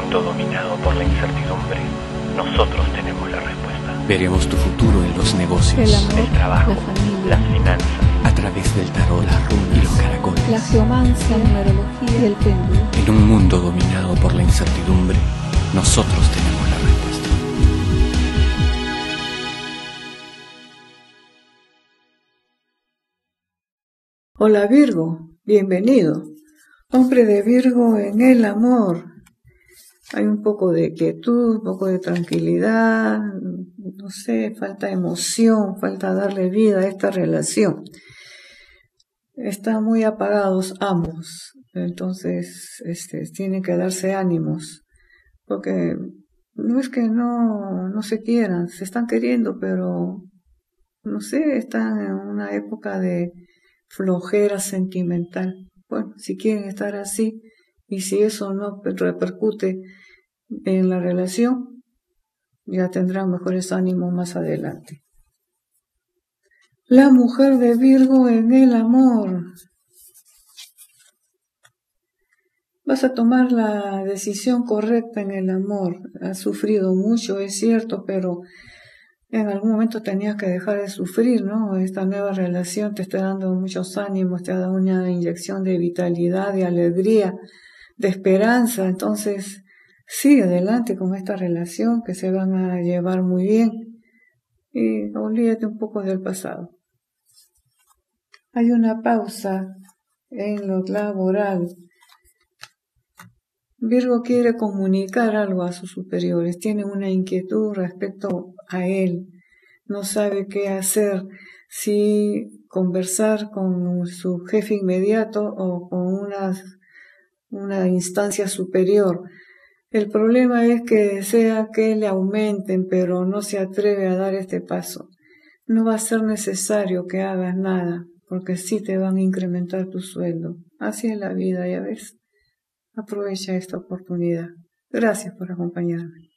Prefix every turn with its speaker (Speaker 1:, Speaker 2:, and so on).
Speaker 1: mundo dominado por la incertidumbre, nosotros tenemos la respuesta.
Speaker 2: Veremos tu futuro en los negocios,
Speaker 3: el amor,
Speaker 1: el trabajo,
Speaker 3: la familia,
Speaker 1: las finanzas,
Speaker 2: a través del tarot, las runas y los caracoles.
Speaker 3: la geomancia, la numerología y el péndulo.
Speaker 2: En un mundo dominado por la incertidumbre, nosotros tenemos la respuesta.
Speaker 4: Hola Virgo, bienvenido. Hombre de Virgo en el amor. Hay un poco de quietud, un poco de tranquilidad, no sé, falta emoción, falta darle vida a esta relación. Están muy apagados ambos, entonces tienen que darse ánimos, porque no es que no se quieran, se están queriendo, pero no sé, están en una época de flojera sentimental. Bueno, si quieren estar así, y si eso no repercute en la relación, ya tendrán mejores ánimos más adelante. La mujer de Virgo en el amor. Vas a tomar la decisión correcta en el amor. Has sufrido mucho, es cierto, pero en algún momento tenías que dejar de sufrir, ¿no? Esta nueva relación te está dando muchos ánimos, te ha dado una inyección de vitalidad, de alegría, de esperanza. Entonces, sigue adelante con esta relación que se van a llevar muy bien y olvídate un poco del pasado. Hay una pausa en lo laboral. Virgo quiere comunicar algo a sus superiores, tiene una inquietud respecto a él, no sabe qué hacer, si conversar con su jefe inmediato o con una instancia superior. El problema es que desea que le aumenten, pero no se atreve a dar este paso. No va a ser necesario que hagas nada, porque sí te van a incrementar tu sueldo. Así es la vida, ya ves. Aprovecha esta oportunidad. Gracias por acompañarme.